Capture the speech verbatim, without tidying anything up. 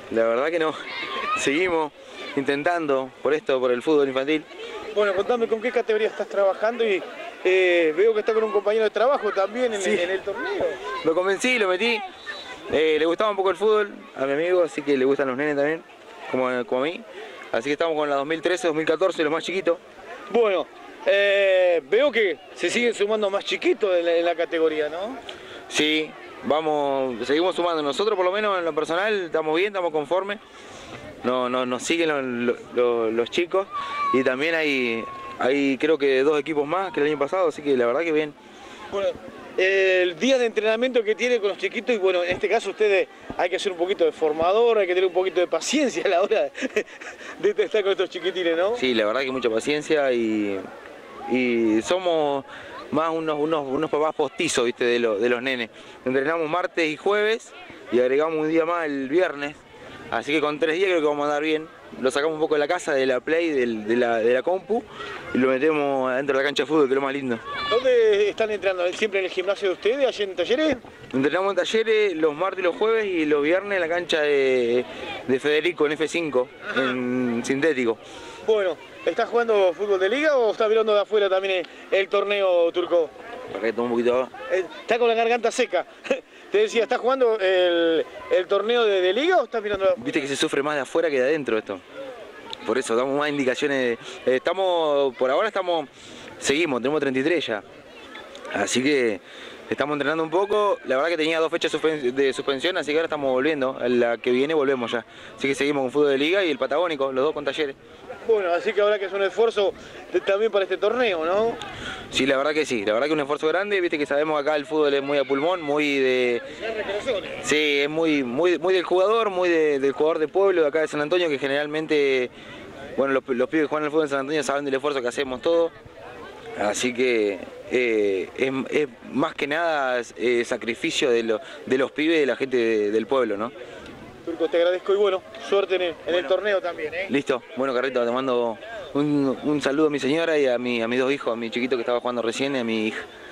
la verdad que no. Seguimos intentando por esto, por el fútbol infantil. Bueno, contame con qué categoría estás trabajando y eh, veo que está con un compañero de trabajo también en, Sí. el, en el torneo. Lo convencí, lo metí. Eh, le gustaba un poco el fútbol a mi amigo, así que le gustan los nenes también, como, como a mí. Así que estamos con la dos mil trece, dos mil catorce, los más chiquitos. Bueno, eh, veo que se siguen sumando más chiquitos en la, en la categoría, ¿no? Sí, vamos, seguimos sumando. Nosotros por lo menos en lo personal estamos bien, estamos conformes. No, no, nos siguen los, los, los chicos y también hay, hay creo que dos equipos más que el año pasado, así que la verdad que bien. Bueno, el día de entrenamiento que tiene con los chiquitos, y bueno, en este caso ustedes hay que ser un poquito de formador, hay que tener un poquito de paciencia a la hora de, de estar con estos chiquitines, ¿no? Sí, la verdad que mucha paciencia y, y somos más unos, unos, unos papás postizos, ¿viste? De, lo, de los nenes. Entrenamos martes y jueves y agregamos un día más el viernes, así que con tres días creo que vamos a andar bien. Lo sacamos un poco de la casa, de la Play, del, de, la, de la compu y lo metemos dentro de la cancha de fútbol, que es lo más lindo. ¿Dónde están entrenando? ¿Siempre en el gimnasio de ustedes, allá en talleres? Entrenamos en talleres los martes y los jueves y los viernes en la cancha de, de Federico, en F cinco, en sintético. Bueno, ¿estás jugando fútbol de liga o estás mirando de afuera también el, el torneo turco? Para que tome un poquito de agua. Eh, Está con la garganta seca. Te decía, ¿estás jugando el, el torneo de, de liga o estás mirando de afuera? Viste que se sufre más de afuera que de adentro esto. Por eso damos más indicaciones. De, eh, estamos, por ahora estamos, seguimos, tenemos treinta y tres ya. Así que estamos entrenando un poco. La verdad que tenía dos fechas de suspensión, así que ahora estamos volviendo. A la que viene volvemos ya. Así que seguimos con fútbol de liga y el patagónico, los dos con talleres. Bueno, así que ahora que es un esfuerzo de, también para este torneo, ¿no? Sí, la verdad que sí, la verdad que un esfuerzo grande, viste que sabemos acá el fútbol es muy a pulmón, muy de... Sí, es muy, muy, muy del jugador, muy de, del jugador de pueblo de acá de San Antonio, que generalmente, bueno, los, los pibes que juegan al fútbol en San Antonio saben del esfuerzo que hacemos todos, así que eh, es, es más que nada eh, sacrificio de, lo, de los pibes y de la gente de, del pueblo, ¿no? Turco, te agradezco y bueno, suerte en el, en bueno. el torneo también, ¿eh? Listo, bueno Carrito, te mando un, un saludo a mi señora y a, mi, a mis dos hijos, a mi chiquito que estaba jugando recién y a mi hija.